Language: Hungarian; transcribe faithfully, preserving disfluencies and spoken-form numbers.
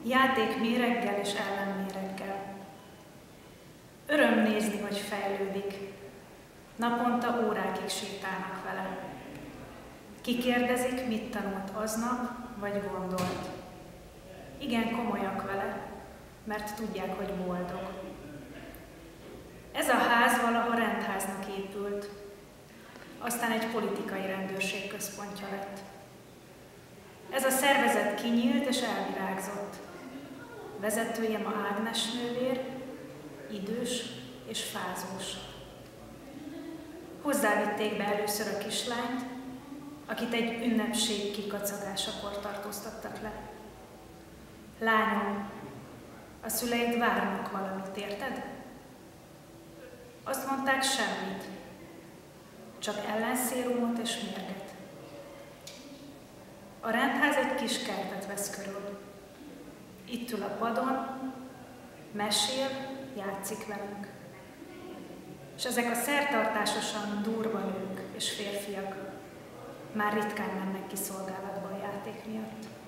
játék méreggel és ellenméreggel. Öröm nézni, hogy fejlődik. Naponta órákig sétálnak vele. Kikérdezik, mit tanult aznap, vagy gondolt. Igen, komolyak vele, mert tudják, hogy boldog. Ez a ház valaha rendháznak épült, aztán egy politikai rendőrség központja lett. Ez a szervezet kinyílt és elvirágzott. Vezetője ma Ágnes nővér, idős és fázós. Hozzávitték be először a kislányt, akit egy ünnepség kikacagásakor tartóztattak le. Lányom, a szüleid várnak valamit, érted? Azt mondták, semmit, csak ellenszérumot és mérget. A rendház egy kis kertet vesz körül. Itt ül a padon, mesél, játszik velünk. És ezek a szertartásosan durva nők és férfiak már ritkán mennek ki szolgálatba a játék miatt.